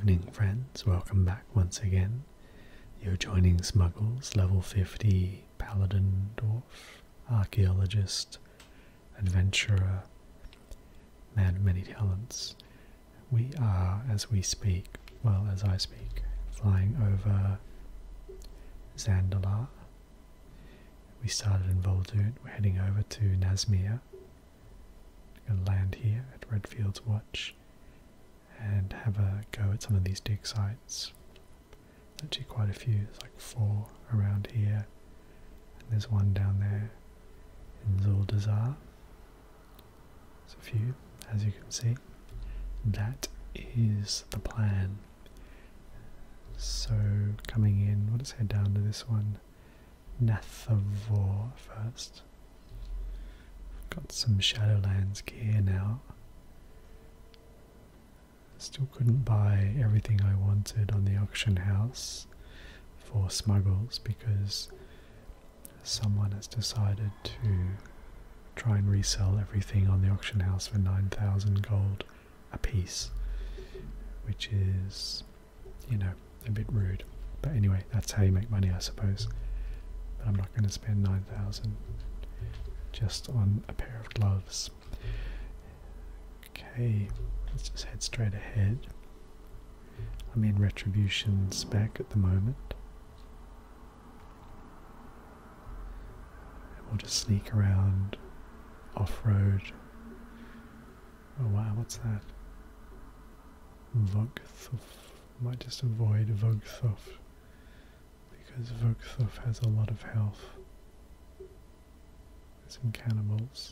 evening, friends. Welcome back once again. You're joining Smuggles, level 50, Paladin, Dwarf, Archaeologist, Adventurer, Man of Many Talents. We are, as we speak, well, as I speak, flying over Zandalar. We started in Vol'dun. We're heading over to Nazmir. We're going to land here at Redfield's Watch and have a go at some of these dig sites. Actually quite a few, there's like 4 around here, and there's one down there in Zuldazar. There's a few, as you can see. That is the plan. So coming in, let's head down to this one, Nathavor first. Got some Shadowlands gear now. Still couldn't buy everything I wanted on the auction house for Smuggles because someone has decided to try and resell everything on the auction house for 9,000 gold a piece, which is, you know, a bit rude. But anyway, that's how you make money, I suppose. But I'm not going to spend 9,000 just on a pair of gloves. Okay. Let's just head straight ahead. I'm in Retribution spec at the moment. And we'll just sneak around off-road. Oh wow, what's that? Vogthuf. Might just avoid Vogthuf because Vogthuf has a lot of health. There's some cannibals.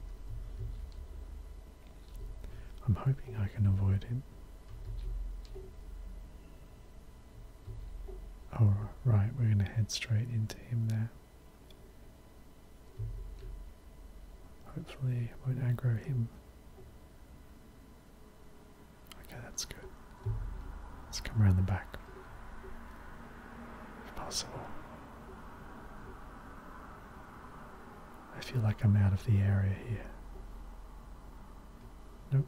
I'm hoping I can avoid him. Oh, right, we're going to head straight into him there. Hopefully I won't aggro him. Okay, that's good. Let's come around the back, if possible. I feel like I'm out of the area here. Nope.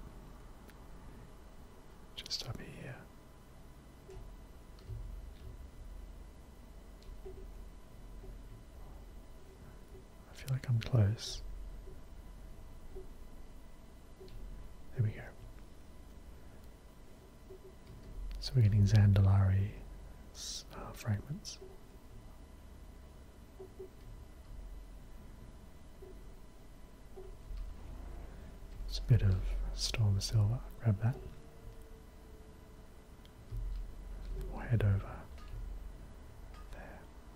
Just up here. I feel like I'm close. There we go. So we're getting Zandalari fragments. It's a bit of Storm Silver. Grab that. We'll head over there.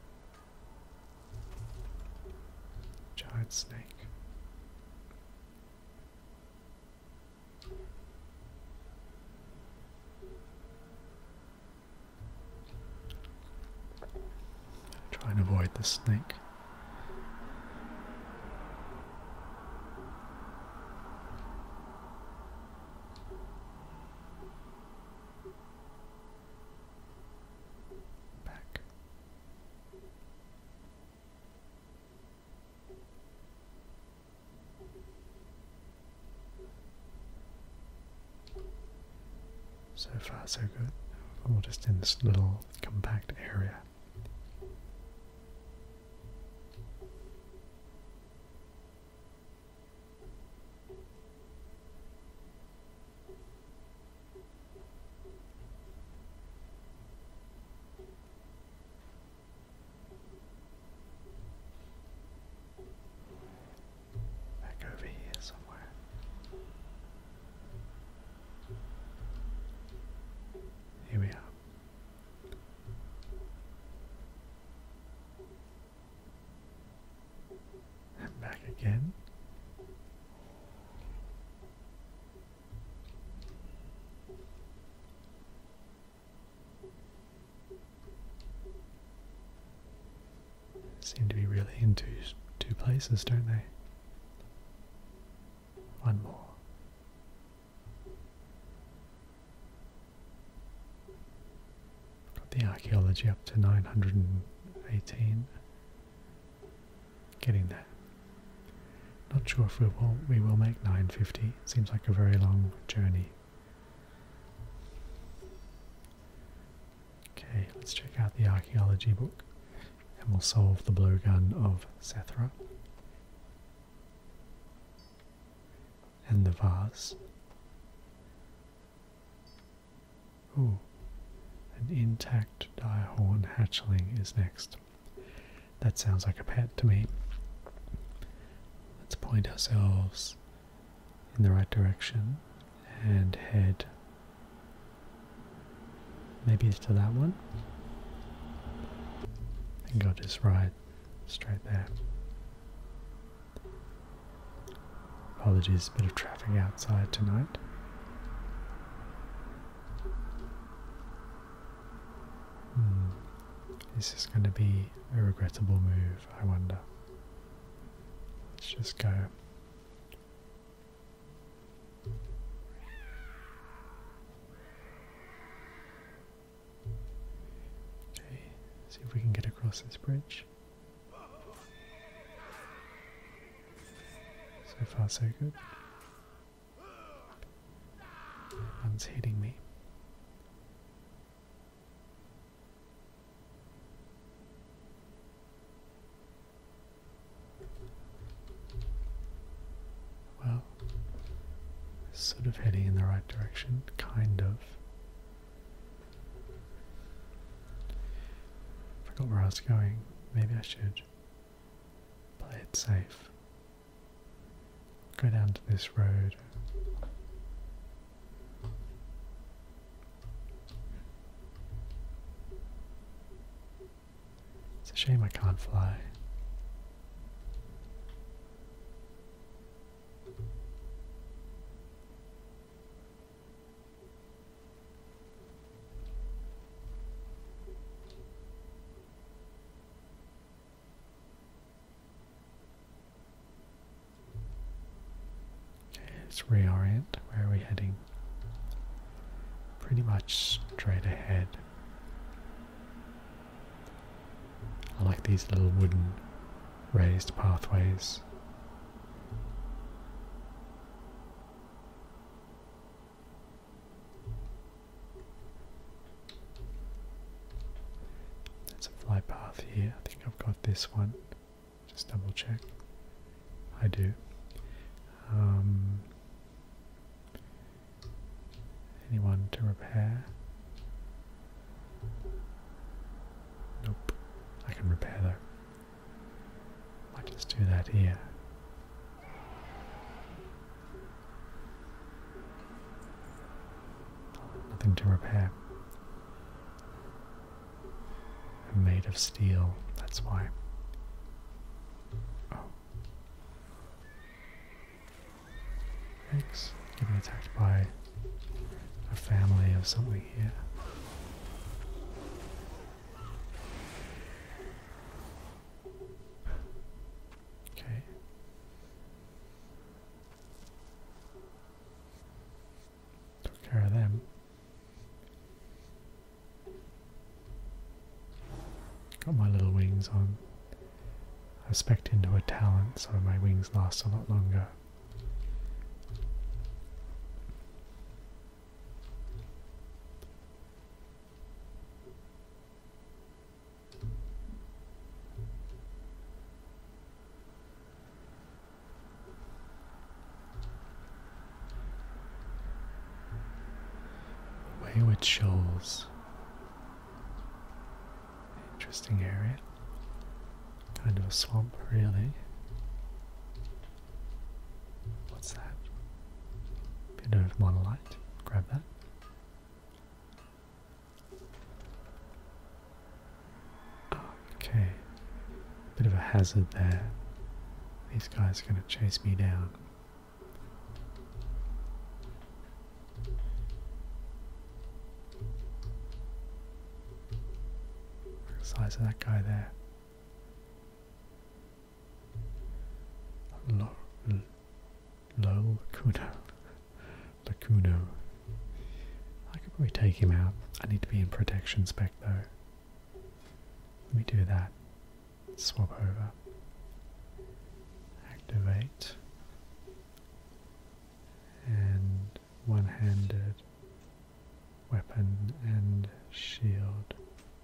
Giant snake. Try and avoid the snake. So far so good. We're just in this little compact area. Back over here somewhere. Here we are. And back again. Seem to be really into two places, don't they? One more. The Archaeology up to 918. Getting there. Not sure if we will make 950. Seems like a very long journey. Okay, let's check out the archaeology book and we'll solve the blowgun of Sethra and the vase. Ooh, an intact direhorn hatchling is next. That sounds like a pet to me. Let's point ourselves in the right direction and head maybe to that one. I think I'll just ride straight there. Apologies, a bit of traffic outside tonight. Is this going to be a regrettable move, I wonder? Let's just go. Okay, see if we can get across this bridge. So far so good. One's hitting me. Well, sort of heading in the right direction, kind of. Forgot where I was going. Maybe I should play it safe. Go down to this road. It's a shame I can't fly. Let's reorient. Where are we heading? Pretty much straight ahead. I like these little wooden raised pathways. There's a fly path here. I think I've got this one. Just double check. I do. Anyone to repair? Nope. I can repair though. Might just do that here. Nothing to repair. I'm made of steel, that's why. Oh. Thanks. Getting attacked by a family of something here. Okay. Took care of them. Got my little wings on. I spec'd into a talent, so my wings last a lot longer. Wayward Shoals. Interesting area. Kind of a swamp, really. What's that? Bit of monolite. Grab that. Okay. Bit of a hazard there. These guys are going to chase me down. Size of that guy there. Lacuno. I could probably take him out. I need to be in protection spec though. Let me do that. Swap over. Activate. And one-handed weapon and shield.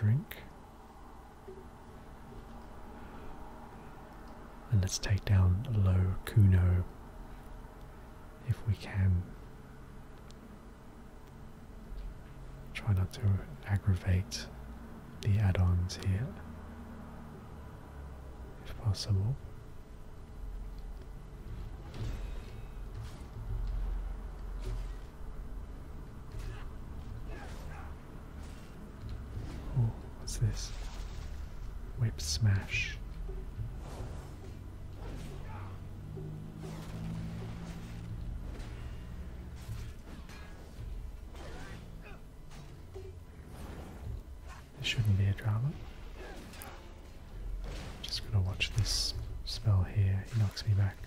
drink. And let's take down low Kuno if we can. Try not to aggravate the add-ons here, if possible. Oh, what's this? Whip smash. This shouldn't be a drama. Just gonna watch this spell here. He knocks me back.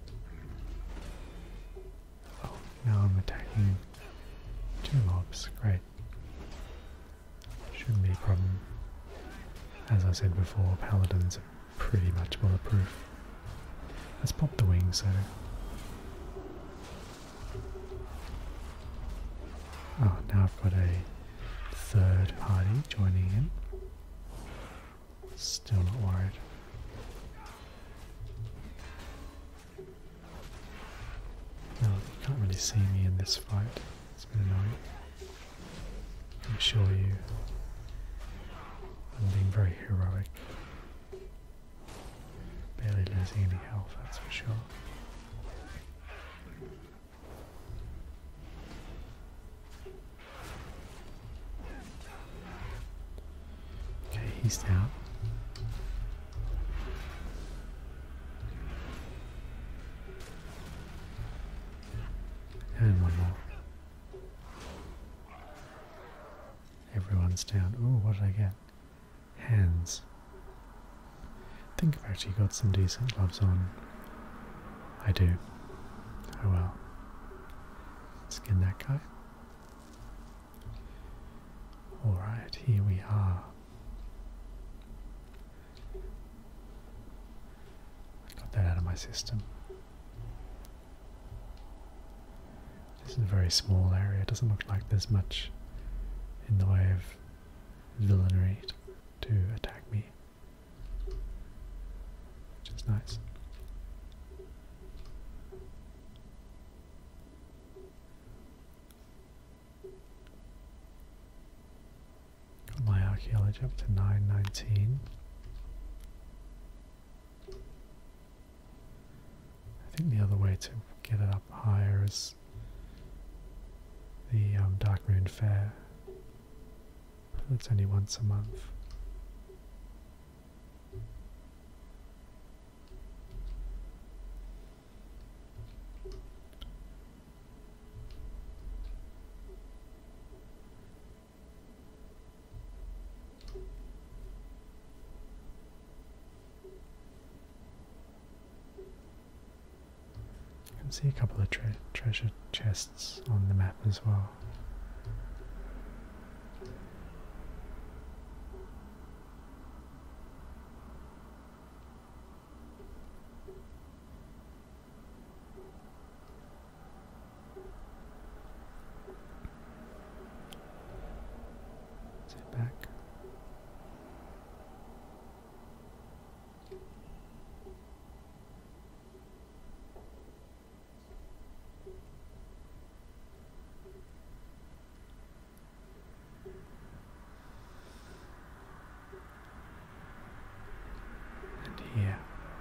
Oh, now I'm attacking two mobs. Great. Shouldn't be a problem. As I said before, paladins are pretty much bulletproof. Let's pop the wings though. Oh, now I've got a third party joining in. Still not worried. No, you can't really see me in this fight. It's been annoying. I can assure you, I'm being very heroic. Barely losing any health, that's for sure. Okay, he's down. And one more. Everyone's down. Ooh, what did I get? Hands. I think I've actually got some decent gloves on. I do. Oh well. Skin that guy. Alright, here we are. I got that out of my system. This is a very small area. It doesn't look like there's much in the way of villainy to attack me, which is nice. Got my archaeology up to 919. I think the other way to get it up higher is the Dark Moon Fair. It's only once a month. You can see a couple of treasure chests on the map as well. Back. And here.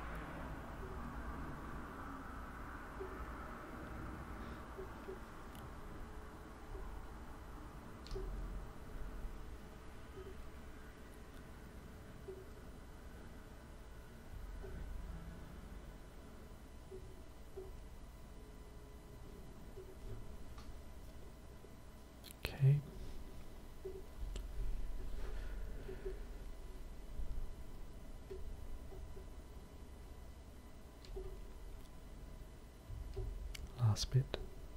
Okay. Last bit.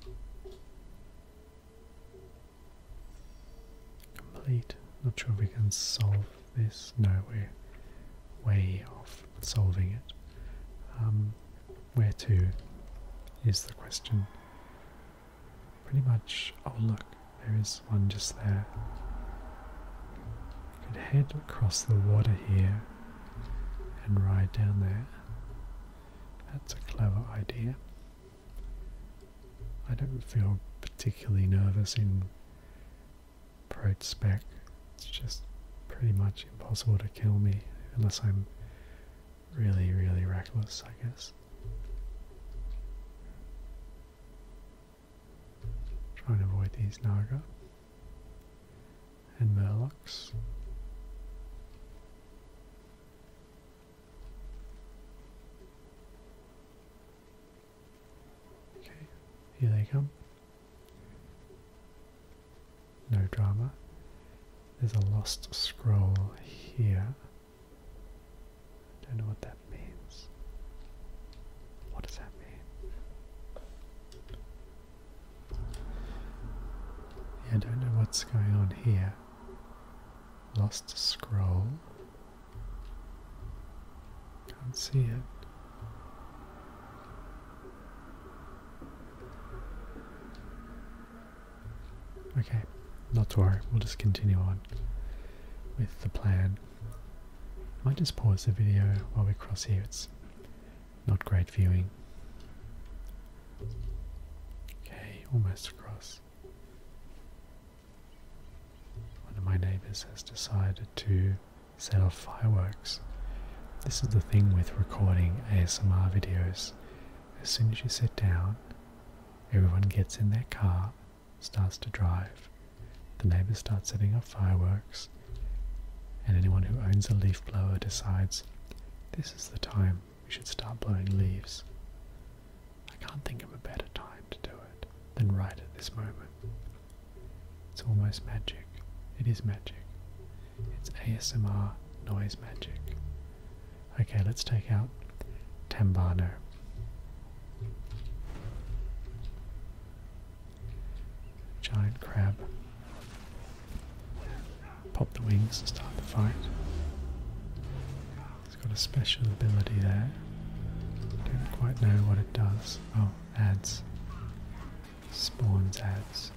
Complete. Not sure if we can solve this. No, we're way off solving it. Where to is the question. Pretty much. Oh look. There is one just there. could head across the water here and ride down there. That's a clever idea. I don't feel particularly nervous in Prote Spec. It's just pretty much impossible to kill me unless I'm really, really reckless, I guess. Try and avoid these Naga and Murlocs. Okay, here they come. No drama. There's a lost scroll here. Don't know what that means. What does that mean? Yeah, I don't know what's going on here. Lost scroll. Can't see it. Okay, not to worry, we'll just continue on with the plan. I might just pause the video while we cross here, it's not great viewing. Okay, almost across. One of my neighbours has decided to set off fireworks. This is the thing with recording ASMR videos. As soon as you sit down, everyone gets in their car, starts to drive, the neighbours start setting off fireworks, and anyone who owns a leaf blower decides this is the time we should start blowing leaves. I can't think of a better time to do it than right at this moment. It's almost magic. It is magic. It's ASMR noise magic. Okay, let's take out Tambano. Giant crab. Pop the wings and start the fight. It's got a special ability there. Don't quite know what it does. Oh, adds. Spawns adds.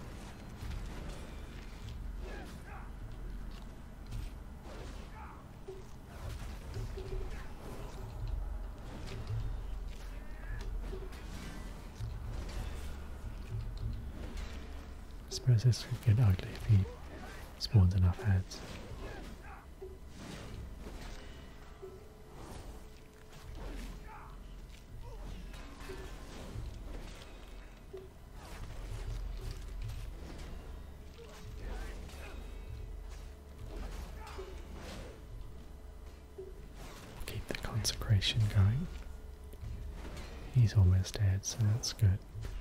I suppose this could get ugly if he spawns enough ads. Keep the consecration going. He's almost dead, so that's good.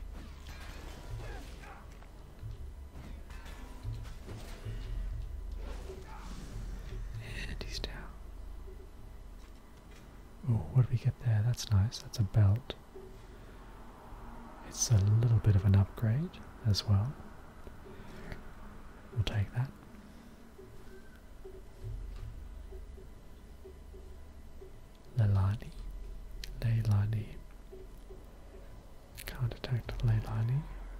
Oh, what do we get there? That's nice. That's a belt. It's a little bit of an upgrade as well. We'll take that. Leilani. Can't attack Leilani.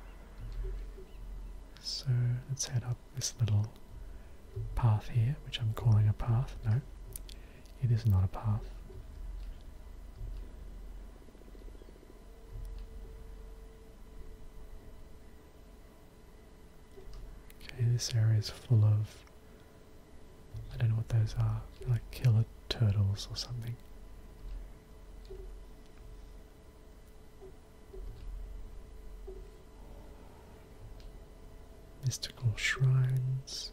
So let's head up this little path here, which I'm calling a path. No, it is not a path. Okay, this area is full of, I don't know what those are, like killer turtles or something. Mystical shrines.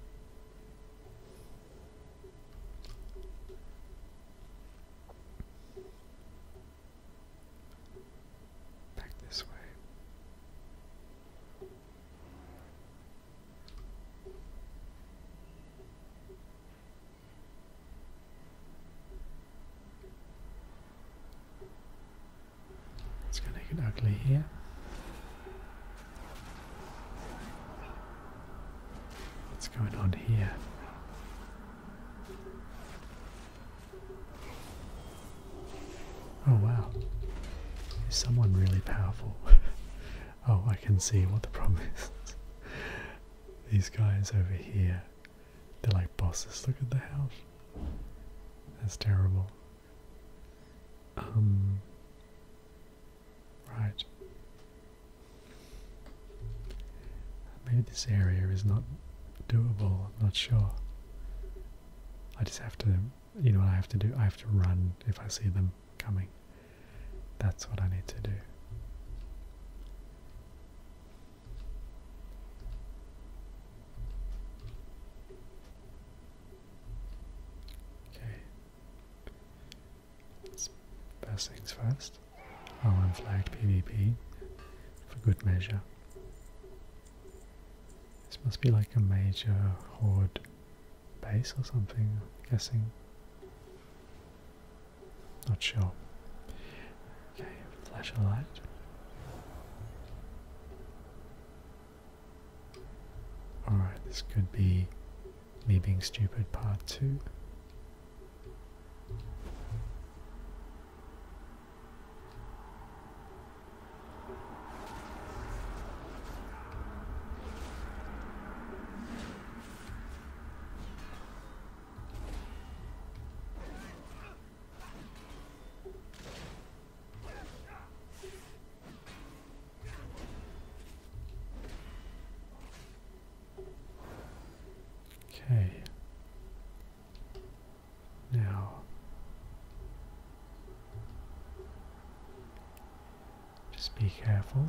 Back this way. It's going to get ugly here. What's going on here? Oh wow. Is someone really powerful? I can see what the problem is. These guys over here They're like bosses. Look at the health. That's terrible. Right. Maybe this area is not doable. I'm not sure. I just have to, you know what I have to do? I have to run if I see them coming. That's what I need to do. Okay. First things first. I'll unflag PvP for good measure. This must be like a major horde base or something, I'm guessing. Not sure. Okay, flash a light. Alright, this could be me being stupid part 2. Okay. Now, just be careful.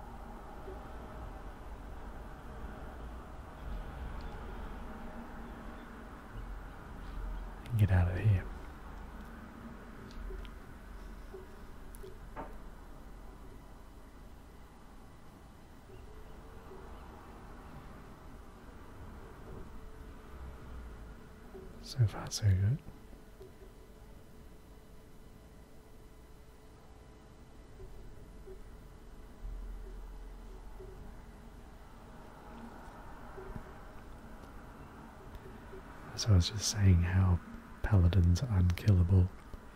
And get out of here. So far, so good. So I was just saying how paladins are unkillable.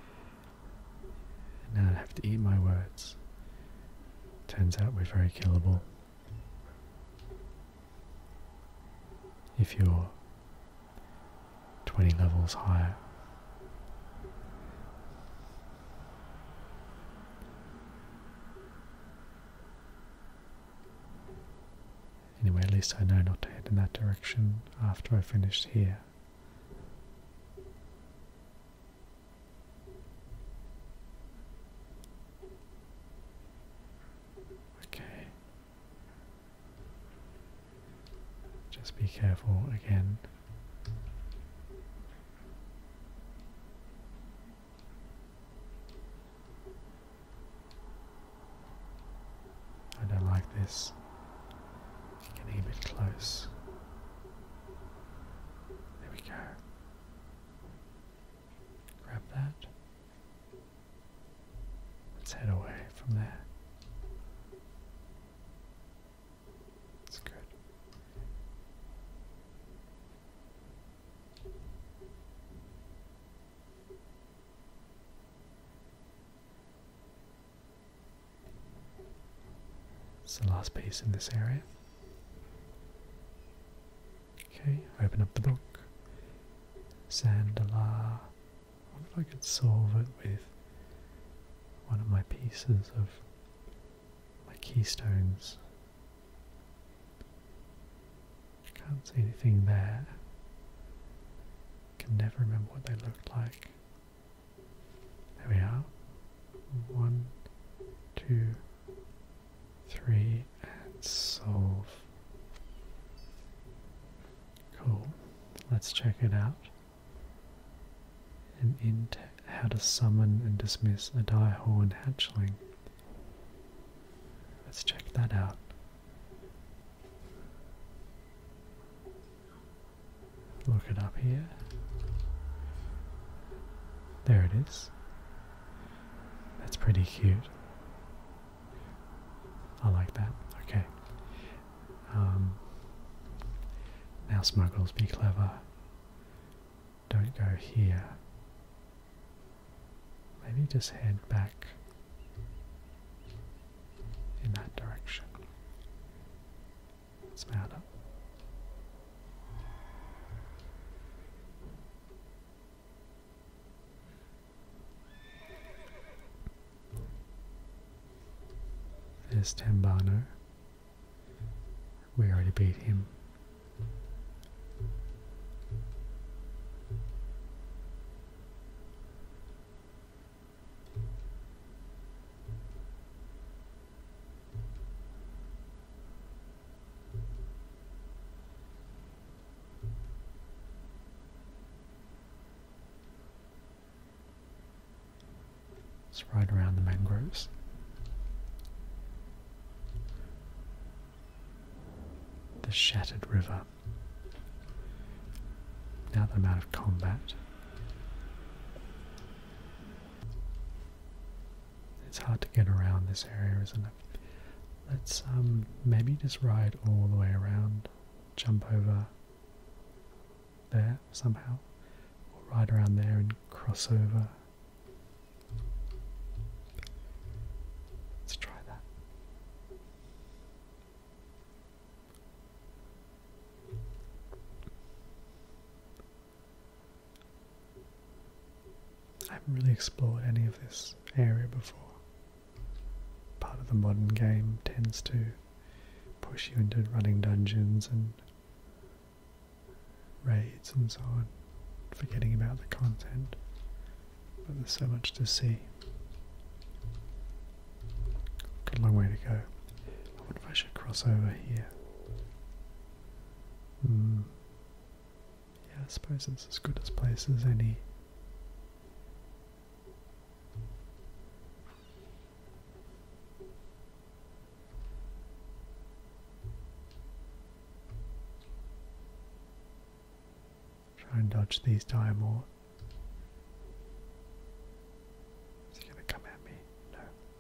And now I have to eat my words. Turns out we're very killable. If you're 20 levels higher. Anyway, at least I know not to head in that direction after I finished here. Okay. Just be careful again. I don't like this. Getting a bit close. There we go. Grab that. Let's head away from there. That's good. It's the last piece in this area. Okay, open up the book. Sandalar. I wonder if I could solve it with one of my pieces of my keystones. Can't see anything there. Can never remember what they looked like. There we are. 1, 2, 3, and solve. Cool. Let's check it out. An int, how to summon and dismiss a die-horn hatchling. Let's check that out. Look it up here. There it is. That's pretty cute. I like that. Okay. Now smuggles, be clever. Don't go here. Maybe just head back in that direction. Let's mount up. this Tambano. We already beat him. Let's ride around the mangroves. The Shattered River. Now that I'm out of combat, it's hard to get around this area, isn't it? Let's maybe just ride all the way around, jump over there somehow, or ride around there and cross over. Let's try that. I haven't really explored any of this area before. Part of the modern game tends to push you into running dungeons and raids and so on, forgetting about the content. But there's so much to see. Got a long way to go. I wonder if I should cross over here. Yeah, I suppose it's as good a place as any. Try and dodge these diamond. Is he gonna come at me? No.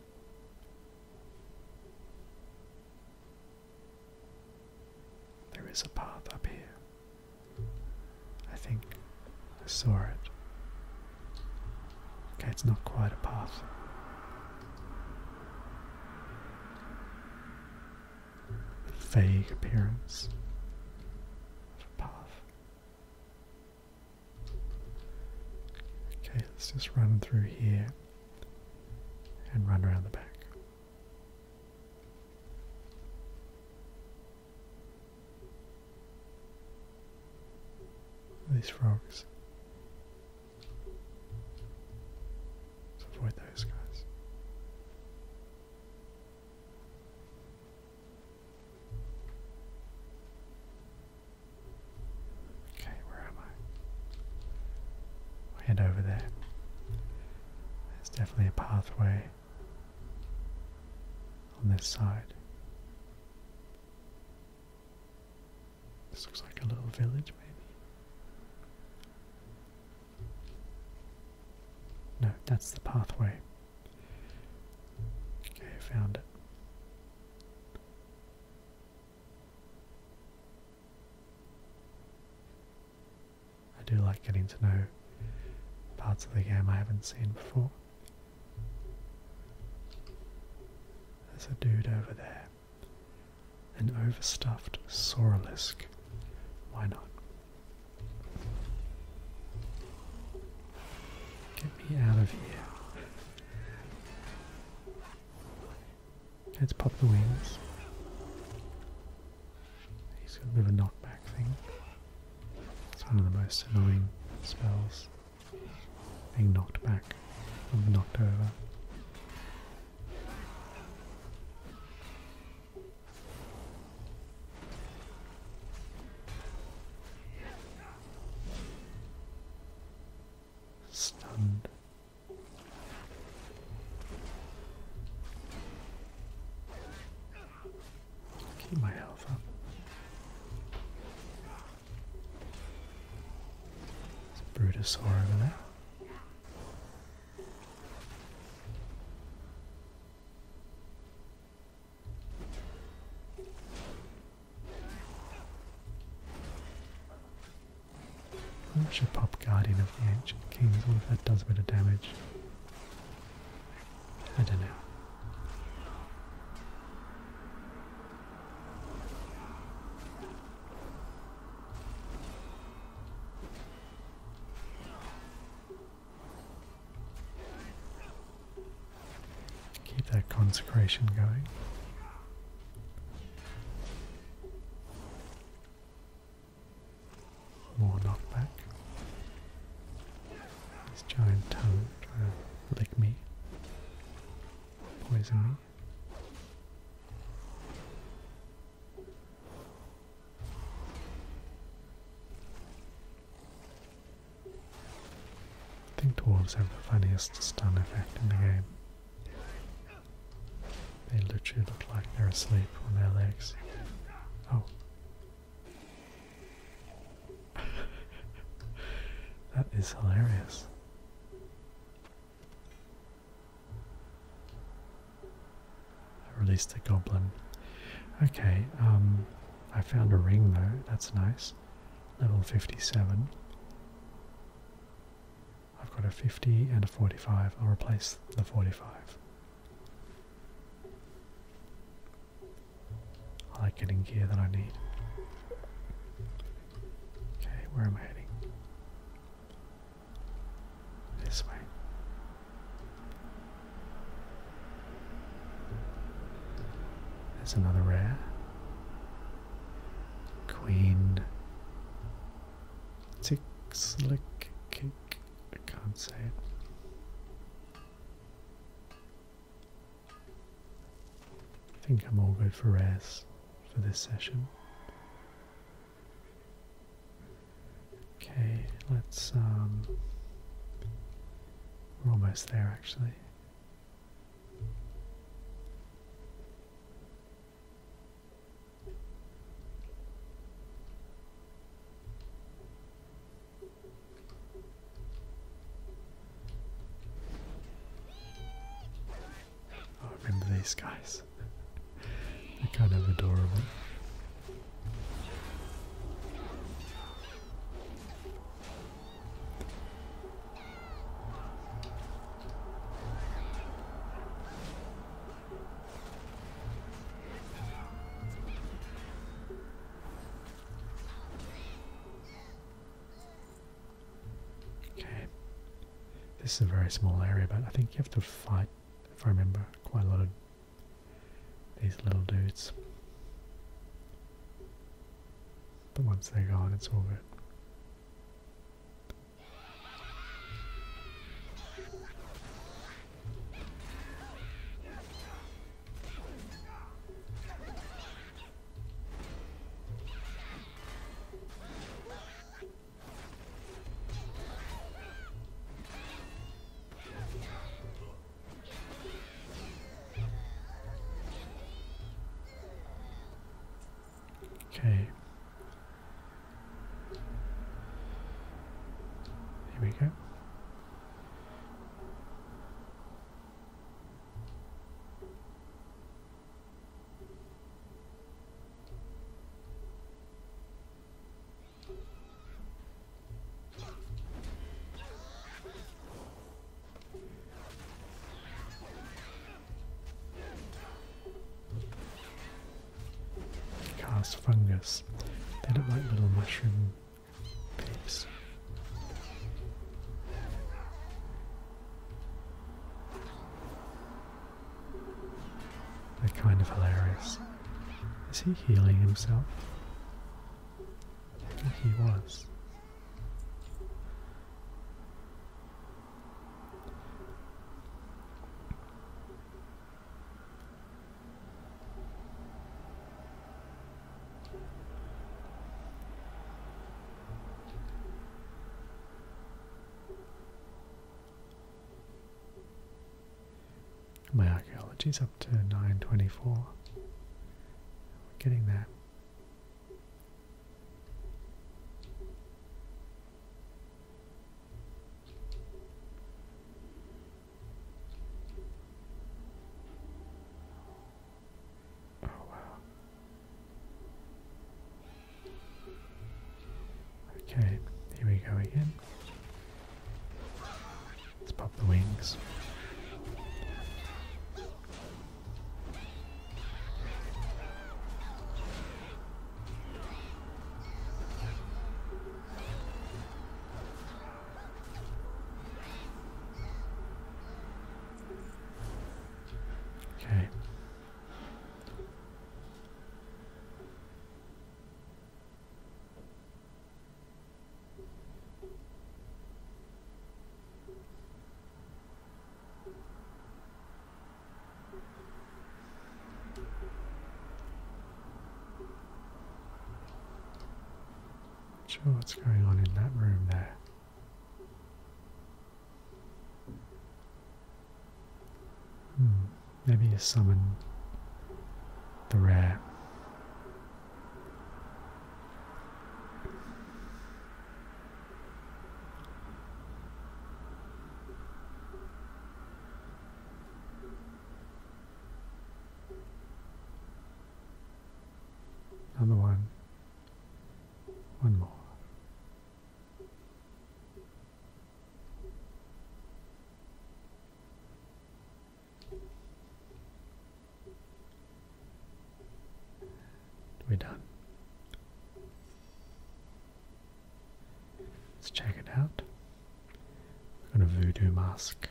There is a path up here. I think I saw it. Okay, it's not quite a path. A vague appearance of a path. Okay, let's just run through here and run around the back. These frogs. Let's avoid those guys. Okay, where am I? I'll head over there. There's definitely a pathway on this side. This looks like a little village, maybe. No, that's the pathway. Okay, I found it. I do like getting to know parts of the game I haven't seen before. There's a dude over there. An overstuffed Sauralisk. Why not? Get me out of here. Let's pop the wings. He's got a bit of a knockback thing. It's one of the most annoying spells. Being knocked back or knocked over. Stunned. Keep my health up. There's a Brutosaur over there. I should pop Guardian of the Ancient Kings. What if that does a bit of damage? I don't know. Keep that consecration going. poison me. I think dwarves have the funniest stun effect in the game. They literally look like they're asleep on their legs. Oh. That is hilarious. I released a goblin. Okay, I found a ring though, that's nice. Level 57. I've got a 50 and a 45. I'll replace the 45. I like getting gear that I need. Okay, where am I heading? This way. There's another rare. Queen. Tick, slick, kick. I can't say it. I think I'm all good for rares for this session. Okay, let's we're almost there actually. Oh, I remember these guys. They're kind of adorable. This is a very small area, but I think you have to fight, if I remember, quite a lot of these little dudes. But once they're gone, it's all good. Okay. Here we go. Cast fungus. They look like little mushroom peeps. They're kind of hilarious. Is he healing himself? I think he was. My archaeology's up to 924. We're getting there. Oh wow. Okay, here we go again. Let's pop the wings. Okay. Sure what's going on in that room there. Maybe you summon the rare. Another one. One more. We're done. Let's check it out. We've got a voodoo mask.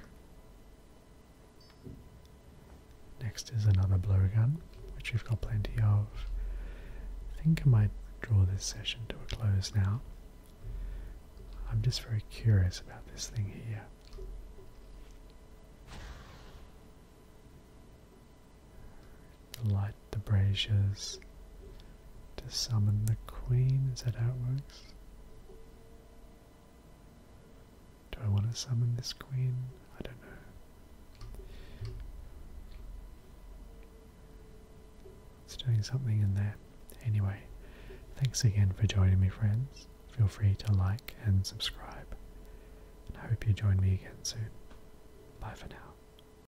Next is another blowgun, which we've got plenty of. I think I might draw this session to a close now. I'm just very curious about this thing here. Light the braziers to summon the queen. Is that how it works? Do I want to summon this queen? I don't know. It's doing something in there. Anyway, thanks again for joining me, friends. Feel free to like and subscribe. And I hope you join me again soon. Bye for now.